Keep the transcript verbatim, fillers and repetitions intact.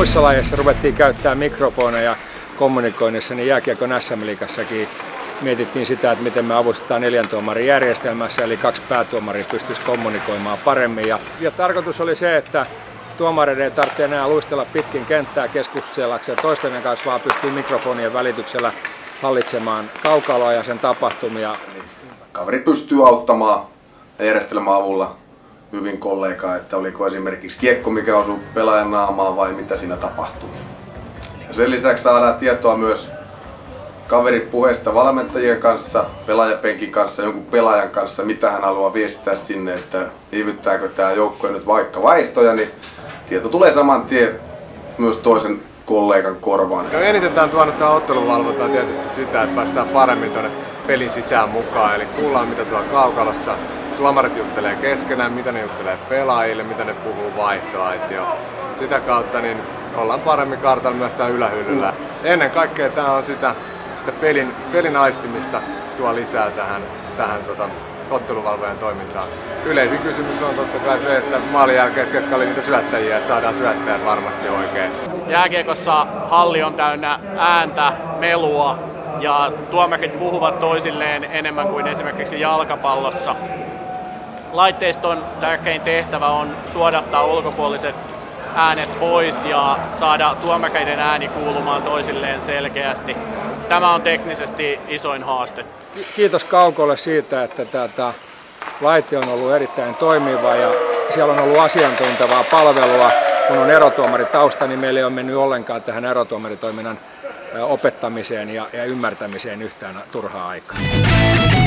muissa lajeissa ruvettiin käyttää mikrofoneja kommunikoinnissa, niin jääkiekon S M-liigassakin mietittiin sitä, että miten me avustetaan neljän tuomarin järjestelmässä, eli kaksi päätuomaria pystyisi kommunikoimaan paremmin. Ja, ja tarkoitus oli se, että tuomareiden ei tarvitse enää luistella pitkin kenttää keskustellakseen toistemme kanssa, vaan pystyy mikrofonien välityksellä hallitsemaan kaukaloa ja sen tapahtumia. Kaveri pystyy auttamaan järjestelmän avulla hyvin kollegaa, että oliko esimerkiksi kiekko, mikä osui pelaajan naamaan vai mitä siinä tapahtuu. Ja sen lisäksi saadaan tietoa myös kaverin puheesta valmentajien kanssa, pelaajapenkin kanssa, jonkun pelaajan kanssa, mitä hän haluaa viestittää sinne, että viivyttääkö tämä joukkue nyt vaikka vaihtoja, niin tieto tulee saman tien myös toisen kollegan korvaan. No eniten tämä on tuonut tähän otteluvalvontaan tietysti sitä, että päästään paremmin tuonne pelin sisään mukaan, eli kuullaan mitä tuolla kaukalossa. Tuomarit juttelee keskenään, mitä ne juttelee pelaajille, mitä ne puhuu vaihtoa. Sitä kautta niin ollaan paremmin kartalla myös täällä ylähyllyllä. Ennen kaikkea tämä on sitä, sitä pelin, pelin aistimista tuo lisää tähän, tähän tota, otteluvalvojan toimintaan. Yleisin kysymys on totta kai se, että maalin jälkeen, että ketkä oli niitä syöttäjiä, että saadaan syöttäjät varmasti oikein. Jääkiekossa halli on täynnä ääntä, melua ja tuomarit puhuvat toisilleen enemmän kuin esimerkiksi jalkapallossa. Laitteiston tärkein tehtävä on suodattaa ulkopuoliset äänet pois ja saada tuomareiden ääni kuulumaan toisilleen selkeästi. Tämä on teknisesti isoin haaste. Kiitos Kaukolle siitä, että tätä laite on ollut erittäin toimiva ja siellä on ollut asiantuntevaa palvelua. Kun on erotuomaritausta, niin meillä ei ole mennyt ollenkaan tähän erotuomaritoiminnan opettamiseen ja ymmärtämiseen yhtään turhaa aikaa.